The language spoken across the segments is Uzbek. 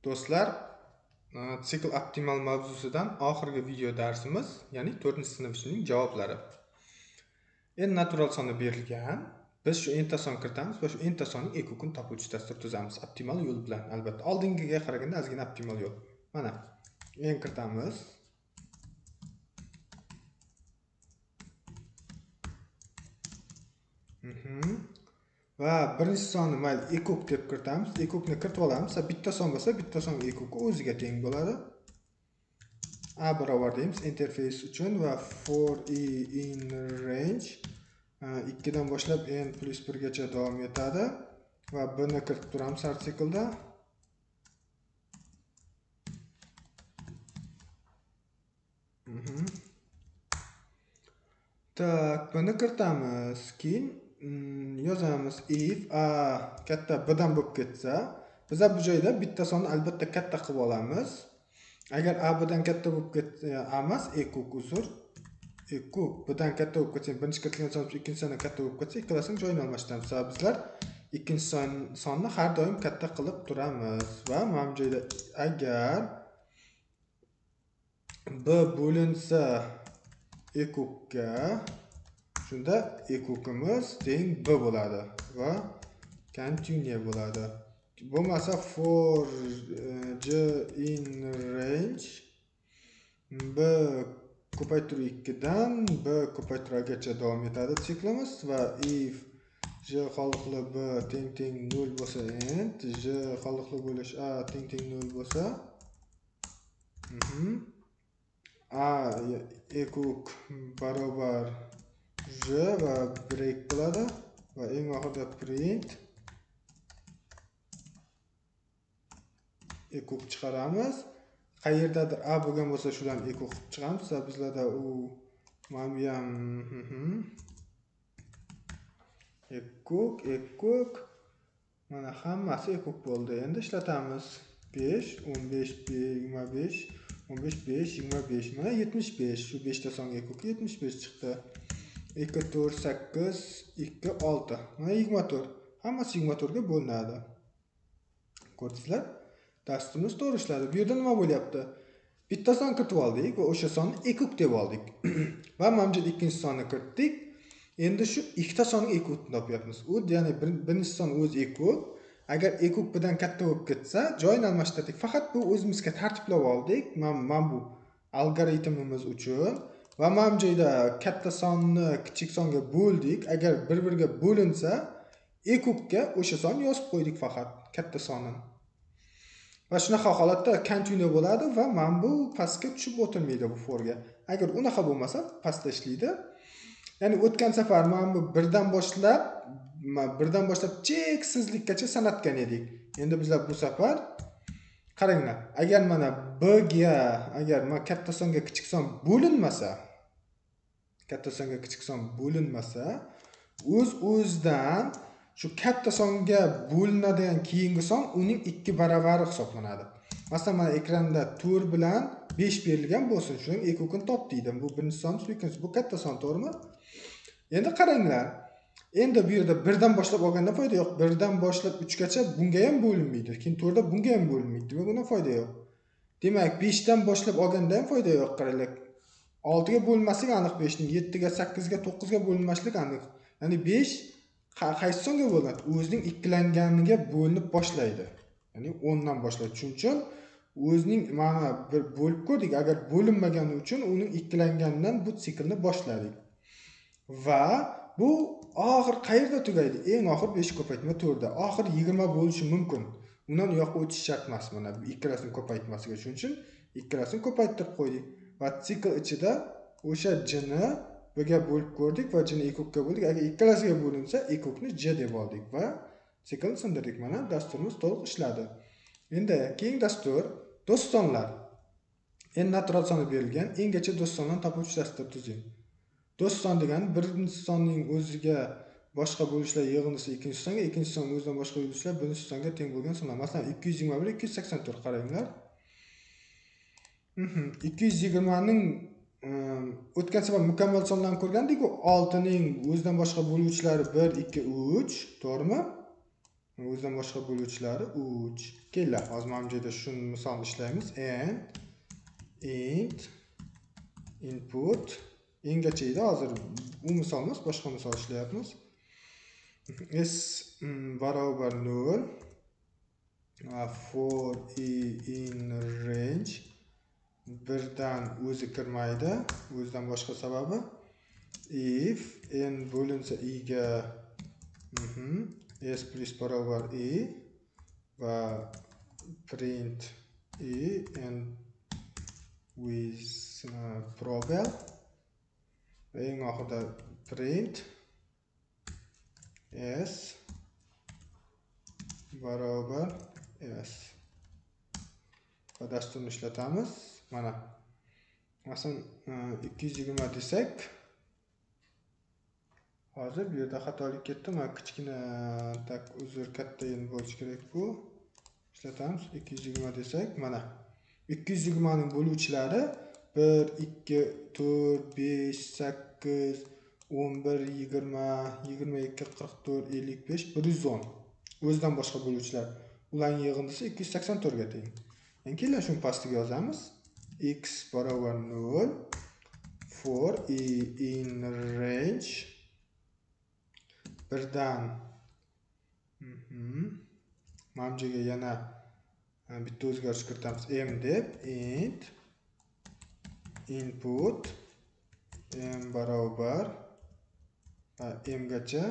Do'stlar, sikl optimal mavzusidan oxirgi video darsimiz, ya'ni 4-sinf javoblari. En natural soni berilgan. Biz shu enta son kiritamiz va shu enta sonning ekokini topuvchi dastur tuzamiz. Optimal yo'l bilan, albatta. Oldingiga qaraganda ozgina optimal yo'l. Mana, en kiritamiz. Va birinchi sonni mayli ekok deb kiritamiz. Ekokni kiritib olamiz. Bitta son bo'lsa, bitta son ekoki o'ziga teng bo'ladi. A barobar deymiz interface uchun va for i in range 2 dan boshlab n plus 1 gacha davom etadi va buni kiritib turamiz artiklda. Tak, buni kiritamiz. Keyin yozamiz if a katta b dan bo'lib ketsa, biz bu joyda bitta sonni albatta katta qilib olamiz. Agar a bdan katta bo'lib ketsa, emas, ekok uzr. Ekok bdan katta bo'lib ketsa, birinchi kiritilgan son ikkinchi sondan katta bo'lib ketsa, ikkalasining joyini almashtiramiz. Sababi bizlar ikkinchi sonni har doim katta qilib turamiz va mana bu joyda agar b bo'linsa ekokka, shunda ekokimiz teng b bo'ladi va continue bo'ladi. Bo'lmasa for j in range b ko'paytiruv 2 dan b ko'paytiruvgacha davom etadi siklimiz va if j xoliqli b teng 0 bo'lsa end j xoliqli bo'lish a teng 0 bo'lsa a ekok barobar j va break bo'ladi va eng oxirida print ekok chiqaramiz. Qayerdadir a bo'lgan bo'lsa shudan ekok qilib chiqamiz. Bizlarda u mana bu ham ekok mana hammasi ekok bo'ldi. Endi ishlatamiz. 5 15 25 15 5 25 mana 75. Shu 5 ta songa ekok 75 chiqdi. 2 4 8 2 6 mana 24. Hammasi 24 ga bo'linadi. Ko'rdingizlar? Dasturimiz to'g'ri ishladi. Bu yerda nima bo'lyapti? Bitta son kiritib oldik va o'sha sonni ekok deb oldik. Va mana bu yerda ikkinchi sonni kiritdik. Endi shu ikkita sonning ekokini topyapmiz. U ya'ni birinchi son o'zi ekok. Agar ekok bilan katta bo'lib ketsa, joyini almashtirdik. Faqat bu o'zimizga tartiblab oldik. Mana bu algoritmimiz uchun va mana bu joyda katta sonni kichik songa bo'ldik. Agar bir-biriga bo'linsa, ekokka o'sha sonni yozib qo'ydik faqat katta sonini. Va shunaqa holatda continue bo'ladi va mana bu pastga tushib o'tirmaydi bu forga. Agar unaqa bo'lmasa, pastda ishlaydi. Ya'ni o'tgan safar mana bu birdan boshlab cheksizlikkacha sanatgan edik. Endi bizlar bu safar qaranglar. Agar mana b ga agar mana katta songa kichik son bo'linmasa, o'z-o'zidan shu katta songa bo'linadigan keyingi son uning 2 baravari hisoblanadi. Masalan, mana ekranda 4 bilan 5 berilgan bo'lsin, shuning ekokini top deydi. Bu birinchi son, ikkinchisi bu katta son, to'g'rimi? Endi qaranglar. Endi bu yerda 1 dan boshlab olganda foyda yo'q. 1 dan boshlab 3 gacha bunga ham bo'linmaydi. Keyin 4 da bunga ham bo'linmaydi. Demak, bundan foyda yo'q. Demak, 5 dan boshlab olganda ham foyda yo'q. Qaranglar. 6 ga bo'linmasligi aniq 5 ning, 7 ga, 8 ga, 9 ga bo'linmasligi aniq. Ya'ni 5 qaysi songa bo'linadi? O'zining ikkilanganiga bo'linib boshlaydi. Ya'ni 10 dan boshlaydi. Shuning uchun o'zining mana bir bo'lib ko'rdik. Agar bo'linmagani uchun uning ikkilanganidan bu siklni boshladik. Va bu oxir qayerda tugaydi? Eng oxir 5 ko'paytma 4 da. Oxir 20 bo'lishi mumkin. Undan u yoqqa o'tish shart emas mana bu ikkalasini ko'paytmasiga. Shuning uchun ikkalasini ko'paytirib qo'ydik. Va sikl ichida o'sha j-ni b-ga bo'lib ko'rdik va j-ni ekokka bo'ldik. Agar ikkalasiga bo'linsa, ekokni j deb oldik va siklni sindirdik. Mana dasturimiz to'liq ishladi. Endi keyingi dastur do'stonlar. En natural soni berilgan, engacha do'stonlarni topuvchi dastur tuzing. Do'ston degani birinchi sonning o'ziga boshqa bo'lishlar yig'indisi ikkinchi songa, ikkinchi son o'zidan boshqa bo'lishlar birinchi songa teng bo'lgan sonlar. Masalan, 221 284 qaranglar. 220 ning o'tgan safar mukammal sonlarni ko'rgandik-ku. 6 ning o'zidan boshqa bo'luvchilari 1 2 3, to'g'rimi? o'zidan boshqa bo'luvchilari 3. Kelinglar, hozir mana bu joyda shuni misol ishlaymiz. And int input engacha edi. Hozir u misol emas, boshqa misol ishlayapmiz. S barobar 0 for I in range birdan o'zi kirmaydi, o'zidan boshqa sababi if n bo'linsa I ga s plus barobar I va print I and with probel va eng oxirida print s barobar s va dasturni ishlatamiz. Mana masalan 220 desak, hozir bu yerda xatolik ketdi. Mana kichkina tak uzr katta yin bo'lishi kerak bu. Ishlatamiz. 220 desak, mana 220 ning bo'luvchilari 1 2 4 5 8 11 20 22 44 55 110 o'zidan boshqa bo'luvchilar. Ularning yig'indisi 284 ga teng. Keyin shuni pastiga yozamiz. X barobar 0 for I in range birdan mana bu yerga yana bitta o'zgarish kiritamiz. M deb int input m barobar m gacha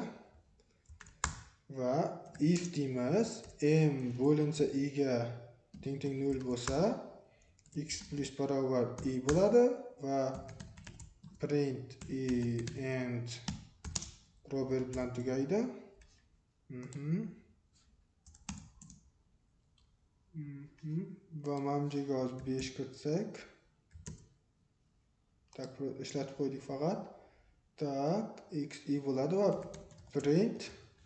va if deymiz. M bo'linsa I ga teng 0 bo'lsa x plus barobar I bo'ladi va print I and probel bilan tugaydi. Va mana bu yerga hozir 5 kiritsak, tak ishlatib qo'ydik faqat. Tak x I bo'ladi va print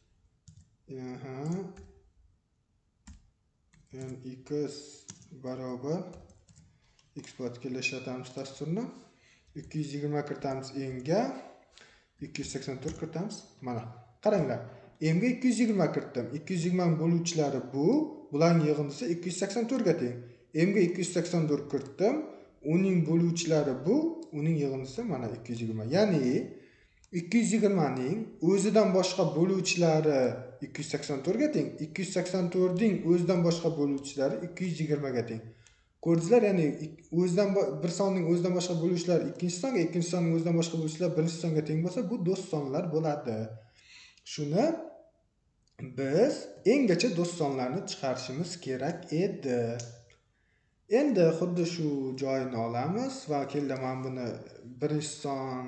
x barobar x bo'ladi. Kelishlatamiz dasturni. 220 kiritamiz n ga, 284 kiritamiz. Mana qaranglar, m ga 220 kiritdim. 220 ning bo'luvchilari bu, bularning yig'indisi 284 ga teng. M ga 284 kiritdim. Uning bo'luvchilari bu, uning yig'indisi mana 220. Ya'ni 220 ning o'zidan boshqa bo'luvchilari 284 ga teng. 284 ning o'zidan boshqa bo'luvchilari 220 ga teng. Ko'rdingizlar, ya'ni o'zidan bir sonning o'zidan boshqa bo'luvchilari ikkinchi songa, ikkinchi sonning o'zidan boshqa bo'luvchilari birinchi songa teng bo'lsa, bu do'st sonlar bo'ladi. Shuni biz engacha do'st sonlarni chiqarishimiz kerak edi. Endi xuddi shu joyini olamiz va keldi mana buni birinchi son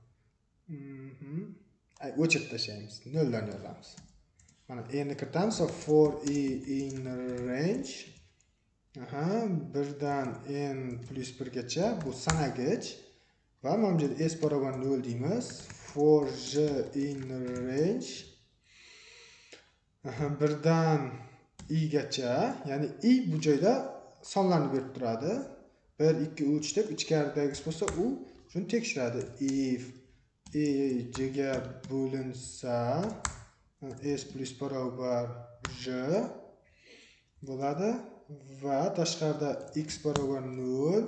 o'chirib tashlaymiz. 0 dan yozamiz. Mana endi kiritamiz va for I in range birdan n plus 1 gacha bu sanagich va mana bu yerda s barobar 0 deymiz. For j in range birdan I gacha, ya'ni I bu joyda sonlarni berib turadi. 1 2 3 deb ichkaridagi bo'lsa, u shuni tekshiradi. If I j ga bo'linsa s plus barobar j bo'ladi va tashqarida x barobar 0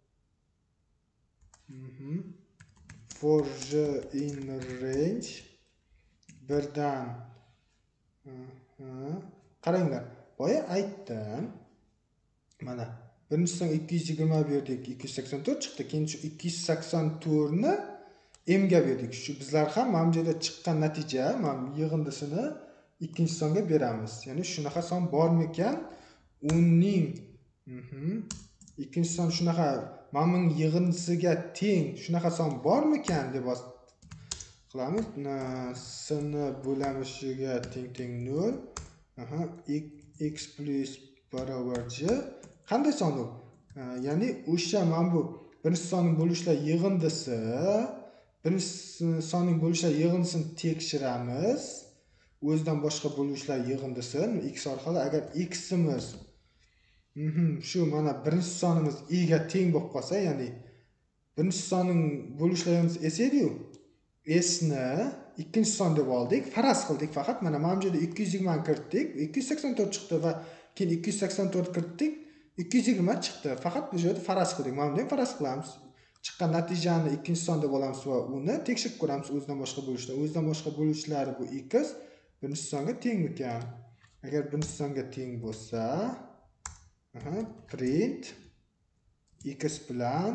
for j in range birdan qaranglar, boya aytdim. Mana birinchi son 220 berdik, 284 chiqdi. Keyin shu 284 ni m ga berdik. Shu bizlar ham mana bu yerda chiqqan natija, mana yig'indisini ikkinchi songa beramiz. Ya'ni shunaqa son bormi ekan? Uning ikkinchi son shunaqa mana buning yig'indisiga teng shunaqa son bormi ekan deb qilamiz. S-ni bo'lamishiga teng 0. X plus barobar j qanday son u? Ya'ni o'sha mana bu birinchi sonning bo'luvchilar yig'indisi, birinchi sonning bo'luvchilar yig'indisini tekshiramiz. O'zidan boshqa bo'luvchilar yig'indisi x orqali agar ximiz shu mana birinchi sonimiz I ga teng bo'lib qolsa, ya'ni birinchi sonning bo'luvchilar yig'indisi s edi-yu, s ni ikkinchi son deb oldik, faraz qildik faqat. Mana bu yerda 220 ni kiritdik, 284 chiqdi va keyin 284 kiritdik, 220 chiqdi. Faqat bu yerda faraz qildik. Mana buni ham faraz qilamiz. Chiqqan natijani ikkinchi son deb olamiz va uni tekshirib ko'ramiz o'zidan boshqa bo'lishlar. O'zidan boshqa bo'lishlari bu x birinchi songa tengmi ekan? Agar birinchi songa teng bo'lsa, print x bilan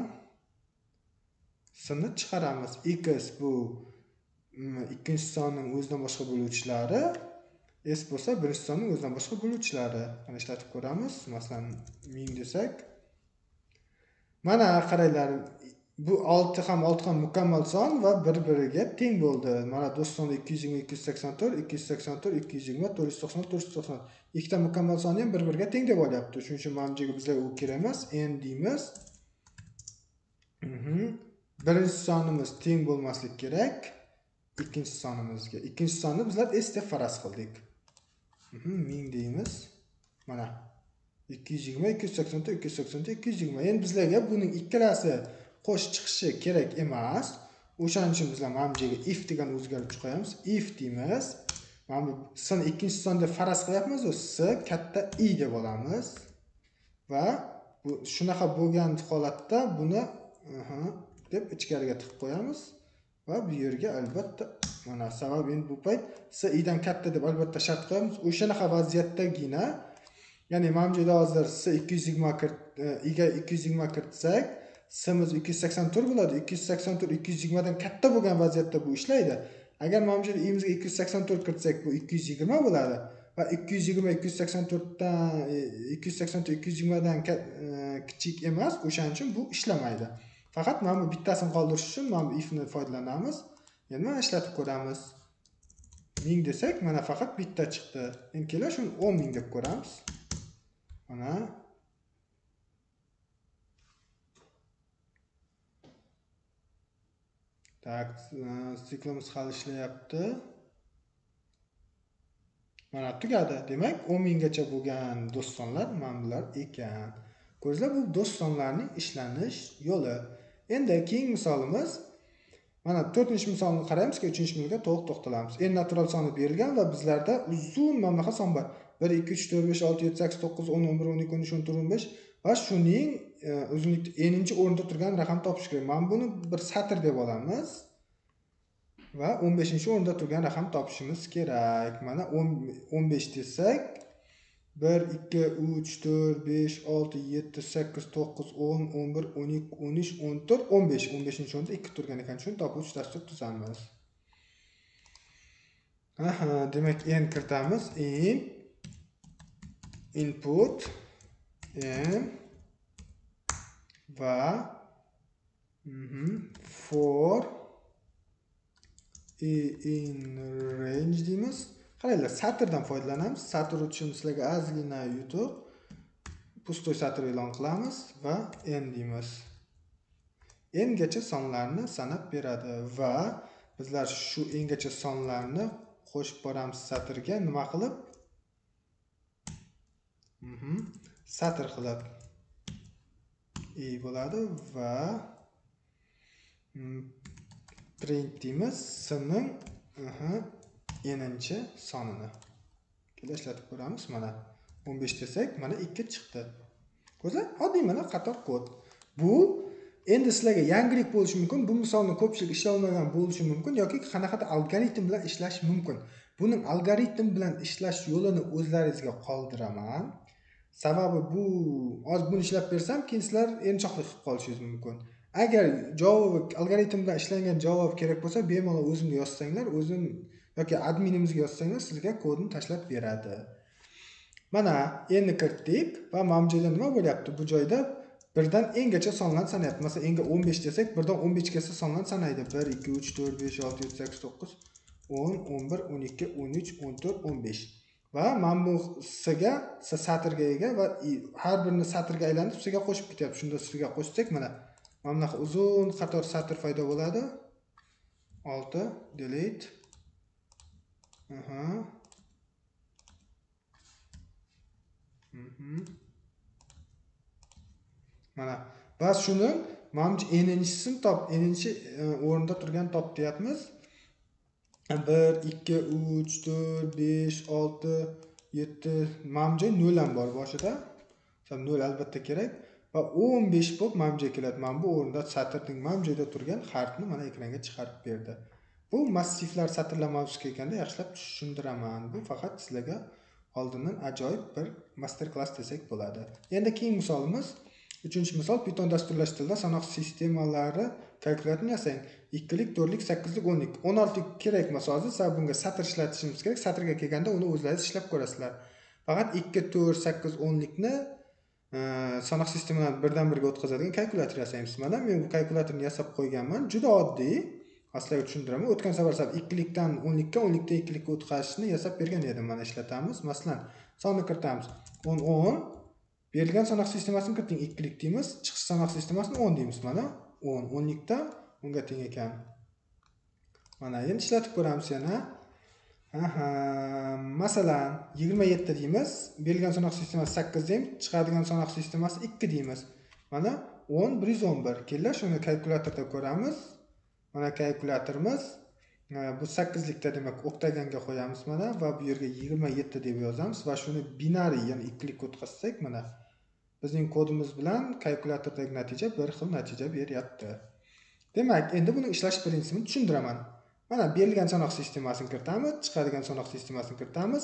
sini chiqaramiz. X bu ikkinchi sonning o'zidan boshqa bo'luvchilari, s bo'lsa birinchi sonning o'zidan boshqa bo'luvchilari. Mana ishlatib ko'ramiz. Masalan, 1000 desak. Mana qaranglar, bu 6 ham mukammal son va bir-biriga teng bo'ldi. Mana do'stlar 220, 284, 284, 220, 490, 490. Ikkita mukammal sonni ham bir-biriga teng deb olyapti. Shuning uchun mana bunga bizga u kerak emas. N deymiz. Birinchi sonimiz teng bo'lmasligi kerak ikkinchi sonimizga. Ikkinchi sonni bizlar s deb faraz qildik. 1000 deymiz. Mana 220, 284, 284, 220. Endi bizlarga buning ikkalasi qo'shib chiqishi kerak emas. O'shaning uchun bizlar mana bu yerga if degan o'zgartirish qo'yamiz. If deymiz. Mana bu sin ikkinchi son deb faraz qilyapmiz, s katta i deb olamiz. Va bu shunaqa bo'lgan holatda buni deb ichkariga tiqib qo'yamiz va bu yerga albatta mana sabab endi bu payt s i dan katta deb albatta shart qo'yamiz. O'shanaqa vaziyatdagina, ya'ni mana bu yerda hozir s 220 ga 220 kiritsak, s'imiz 284 bo'ladi. 284 220 dan katta bo'lgan vaziyatda bu ishlaydi. Agar mana bu yerda i'mizga 284 kiritsak, bu 220 bo'ladi va 220 284 dan 220 dan kichik emas, o'shaning uchun bu ishlamaydi. Faqat mana bu bittasini qoldirish uchun mana bu ifni foydalanamiz. Endi mana ishlatib ko'ramiz. 1000 desak, mana faqat bitta chiqdi. Endi kelar shuni 10000 deb ko'ramiz. Mana tak, siklimiz hali ishlayapti. Mana tugadi. Demak, 10000 gacha bo'lgan do'stonlar mana bular ekan. Ko'ringlar, bu do'stonlarning ishlanish yo'li. Endi keyingi misolimiz, mana 4-misolni qaraymiz-ki, 3-milga to'liq to'xtalamiz. En natural soni berilgan va bizlarda uzun mana bunaqa son bor. 1 2 3 4 5 6 7 8 9 10 11 12 13 14 15 va shuning uzunlikda n'inchi o'rinda turgan raqam topish kerak. Mana buni bir satr deb olamiz va 15-o'rinda turgan raqam topishimiz kerak. Mana 15 desak, 1 2 3 4 5 6 7 8 9 10 11 12 13 14 15. 15-o'rinda 2 turgan ekan. Shuni topuvchi dastur tuzamiz. Demak, n kiritamiz. Input n va for in range deymiz. Qaranglar, satrdan foydalanamiz. Satr uchun sizlarga ozgina yutuq. Pustoy satr e'lon qilamiz va n deymiz. N gacha sonlarni sanab beradi va bizlar shu n gacha sonlarni qo'shib boramiz satrga. Nima qilib? Satr qilib bo'ladi va print deymiz s'ning n'inchi sonini. Kelar ishlatib ko'ramiz. Mana 15 desak, mana 2 chiqdi. Ko'zlar, oddiy mana qator kod. Bu endi sizlarga yangilik bo'lishi mumkin. Bu misolni ko'pchilik ishlay olmagan bo'lishi mumkin yoki qanaqadir algoritm bilan ishlash mumkin. Buning algoritm bilan ishlash yo'lini o'zlaringizga qoldiraman. Sababi bu, hozir buni ishlab bersam, keyin sizlar erinchoqlik qilib qolishingiz mumkin. Agar Java algoritm bilan ishlangan javob kerak bo'lsa, bemalol o'zimga yozsanglar, o'zim yoki adminimizga yozsanglar, sizga kodni tashlab beradi. Mana endi kiritdik va mana bu joyda nima bo'lyapti? Bu joyda birdan n'gacha sonlarni sanayapti. Masalan, n'ga 15 desak, birdan 15 gacha sonlarni sanaydi. 1 2 3 4 5 6 7 8 9 10 11 12 13 14 15. Va mana bu s'ga, satrga ega va har birini satrga aylantirib s'ga qo'shib ketyapti. Shunda s'ga qo'shsak, mana bunaqa uzun qator satr paydo bo'ladi. 6 delete. Mana bas shuni mana bu n'inchisi top, n'inchi o'rinda turgan top deyapmiz. 1 2 3 4 5 6 7 mana bu joy 0 ham bor boshida. 0 albatta kerak va 15 bo'lib mana bu joyga keladi. Mana bu o'rinda satrning mana bu joyda turgan harfni mana ekranga chiqarib berdi. Bu massivlar satrlar mavzusiga kelganda yaxshilab tushundiraman. Bu faqat sizlarga oldindan ajoyib bir master class desak bo'ladi. Endi keyingi misolimiz 3-misol Python dasturlashtirilgan sanoq sistemalari kalkulyatorni yasang. 2lik, 4lik, 8lik, 10lik. 16lik kerak emas hozir. Sizlar bunga satr ishlatishimiz kerak. Satrga kelganda uni o'zlaringiz ishlab ko'rasizlar. Faqat 2, 4, 8, 10likni sanoq sistemalarni birdan birga o'tkazadigan kalkulyator yasaymiz. Mana men bu kalkulyatorni yasab qo'yganman. Juda oddiy. Sizlarga tushuntiraman. O'tgan safar 2likdan 10likka, 10likdan 2likka o'tkazishni yasab bergan edim. Mana ishlatamiz. Masalan, sonni kiritamiz. 10 10. Berilgan sanoq sistemasini kiriting. 2lik deymiz. Chiqish sanoq sistemasini 10 deymiz. Mana 10 10likdan 10 ga teng ekan. Mana endi ishlatib ko'ramiz yana. Masalan, 27 deymiz. Berilgan sanoq sistemasi 8 deymiz. Chiqadigan sanoq sistemasi 2 deymiz. Mana 10 111. Kellar shuni kalkulyatorda ko'ramiz. Mana kalkulyatorimiz bu 8likda demak oktaganga qo'yamiz mana va bu yerga 27 deb yozamiz va shuni binariy, ya'ni 2lik o'tkazsak mana bizning kodimiz bilan kalkulyatordagi natija bir xil natija beryapti. Demak, endi buning ishlash prinsipini tushundiraman. Mana berilgan sanoq sistemasini kiritamiz, chiqadigan sanoq sistemasini kiritamiz.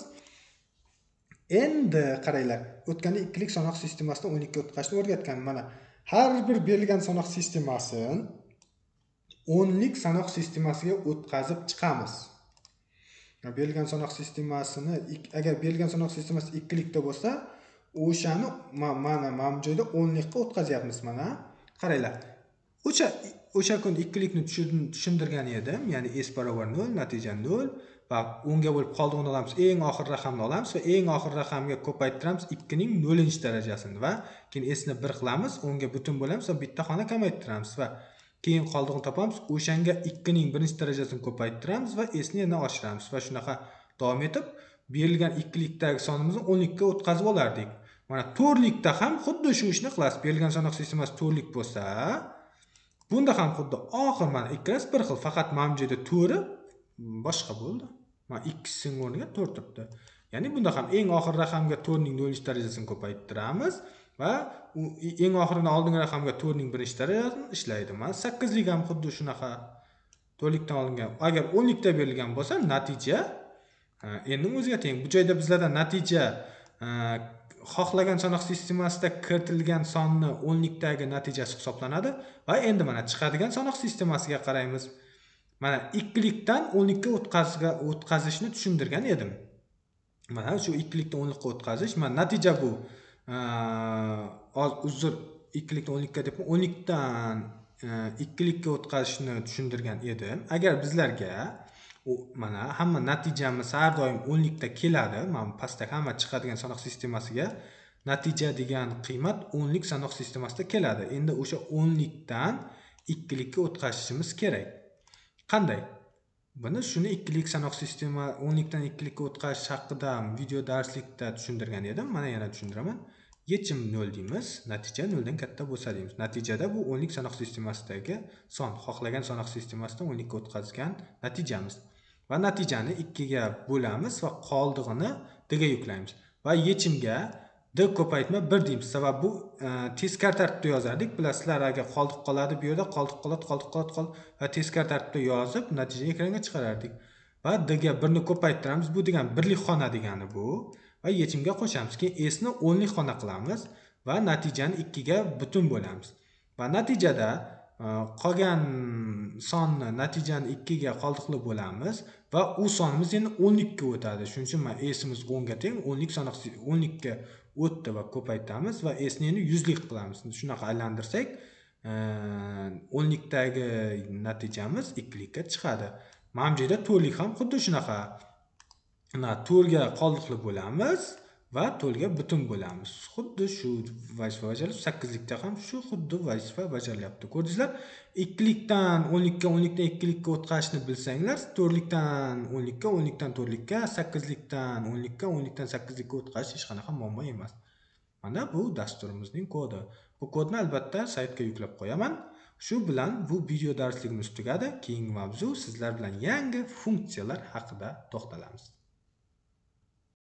Endi qaranglar, o'tganda 2lik sanoq sistemasini 12 ga o'tkazishni o'rgatganman. Mana har bir berilgan sanoq sistemasini 10lik sanoq sistemasiga o'tkazib chiqamiz. Berilgan sanoq sistemasini agar berilgan sanoq sistemasi 2likda bo'lsa, o'shani mana bu joyda 10likka o'tkazyapmiz mana. Qaranglar. O'sha kun 2likni tushuntirgan edim, ya'ni s barobar 0, natija 0 va 10 ga bo'lib qoldig'ini olamiz, eng oxir raqamni olamiz va eng oxir raqamga ko'paytiramiz 2 ning 0-darajasini va keyin s ni 1 qilamiz, 10 ga butun bo'lamiz va bitta xona kamaytiramiz va keyin qoldig'ini topamiz. O'shanga 2 ning 1-darajasini ko'paytiramiz va s ni yana oshiramiz va shunaqa davom etib berilgan 2likdagi sonimizni 10likka o'tkazib olardik. Mana 4likda ham xuddi shu ishni qilasiz. Berilgan sanoq sistemasi 4lik bo'lsa, bunda ham xuddi oxir mana ikkalasi bir xil, faqat mana bu joyda 4 boshqa bo'ldi. Mana 2 ning o'rniga 4 turibdi. Ya'ni bunda ham eng oxir raqamga 4 ning 0-darajasini ko'paytiramiz va eng oxiridan oldingi raqamga 4 ning 1-darajasini ishlaydi. Mana 8lik ham xuddi shunaqa 4likdan olingan. Agar 10likda berilgan bo'lsa, natija endi o'ziga teng. Bu joyda bizlardan natija xohlagan sanoq sistemasida kiritilgan sonni 10likdagi natijasi hisoblanadi va endi mana chiqadigan sanoq sistemasiga qaraymiz. Mana 2likdan 10likka o'tkazishni tushuntirgan edim. Mana shu 2likdan 10likka o'tkazish, mana natija bu. Uzr, 2likdan 10likka deb 10likdan 2likka o'tkazishni tushuntirgan edim. Agar bizlarga mana hamma natijamiz har doim 10likda keladi. Mana pastda hamma chiqadigan sanoq sistemasiga natija degan qiymat 10lik sanoq sistemasida keladi. Endi o'sha 10likdan 2likka o'tkazishimiz kerak. Qanday? Buni shuni 2lik sanoq sistema 10likdan 2likka o'tkazish haqida video darslikda tushuntirgan edim. Mana yana tushuntiraman. Yechim 0 deymiz, natija 0 dan katta bo'lsa deymiz. Natijada bu 10lik sanoq sistemasidagi son, xohlagan sanoq sistemasidan 10likka o'tkazgan natijamiz. Va natijani 2 ga bo'lamiz va qoldig'ini d ga yuklaymiz. Va yechimga d ko'paytma 1 deymiz. Sabab bu teskari tartibda yozardik. Bilasizlar, agar qoldiq qoladi bu yerda, qoldiq qoladi va teskari tartibda yozib natijani ekranga chiqarardik. Va d ga 1 ni ko'paytiramiz. Bu degan birlik xona degani bu. Va yechimga qo'shamiz. Keyin s ni 10lik xona qilamiz va natijani 2 ga butun bo'lamiz. Va natijada qolgan sonni natijani 2 ga qoldiqli bo'lamiz va u sonimiz endi 10likka o'tadi. Shuning uchun mana s'imiz 10 ga teng, 10lik sanoq 10likka o'tdi va ko'paytamiz va s ni endi 100lik qilamiz. Shunaqa aylantirsak, 10likdagi natijamiz 2likka chiqadi. Mana bu joyda 4lik ham xuddi shunaqa. 4 ga qoldiqli bo'lamiz va 4 ga butun bo'lamiz. Xuddi shu vazifa bajarilib, 8likda ham shu xuddi vazifa bajarilyapti. Ko'rdingizlar? 2likdan 10likka, 10likdan 2likka o'tkazishni bilsanglar, 4likdan 10likka, 10likdan 4likka, 8likdan 10likka, 10likdan 8likka o'tkazish hech qanaqa muammo emas. Mana bu dasturimizning kodi. Bu kodni albatta saytga yuklab qo'yaman. Shu bilan bu video darsligimiz tugadi. Keyingi mavzu sizlar bilan yangi funksiyalar haqida to'xtalamiz.